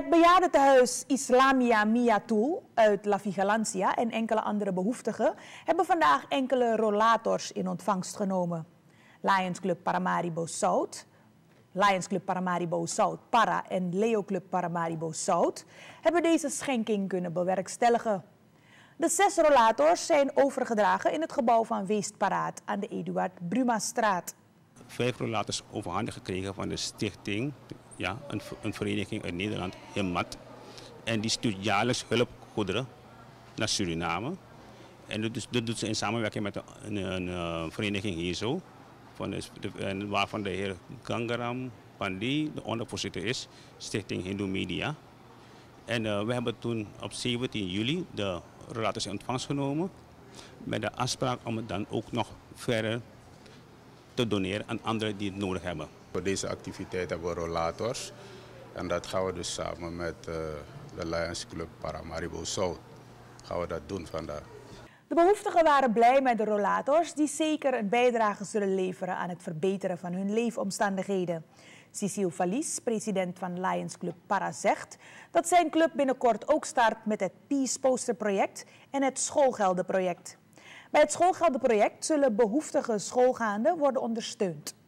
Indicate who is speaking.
Speaker 1: Het bejaardentehuis Islamia Miatul uit La Vigilancia en enkele andere behoeftigen hebben vandaag enkele rollators in ontvangst genomen. Lions Club Paramaribo South, Lions Club Paramaribo South Para en Leo Club Paramaribo South hebben deze schenking kunnen bewerkstelligen. De 6 rollators zijn overgedragen in het gebouw van Weestparaat aan de Eduard Brumastraat.
Speaker 2: 5 rollators overhandig gekregen van de stichting, ja, een vereniging uit Nederland, Himmat. En die stuurt jaarlijks hulpgoederen naar Suriname. En dat doet ze in samenwerking met een vereniging hier zo, waarvan de heer Gangaram Pandi de ondervoorzitter is, Stichting Hindu Media. En we hebben toen op 17 juli de rollators in ontvangst genomen met de afspraak om het dan ook nog verder te doneren aan anderen die het nodig hebben.
Speaker 3: Voor deze activiteit hebben we rollators en dat gaan we dus samen met de Lions Club Paramaribo South gaan we dat doen vandaag.
Speaker 1: De behoeftigen waren blij met de rollators die zeker een bijdrage zullen leveren aan het verbeteren van hun leefomstandigheden. Cecile Valies, president van Lions Club Para, zegt dat zijn club binnenkort ook start met het Peace Poster project en het schoolgeldenproject. Bij het schoolgeldenproject zullen behoeftige schoolgaanden worden ondersteund.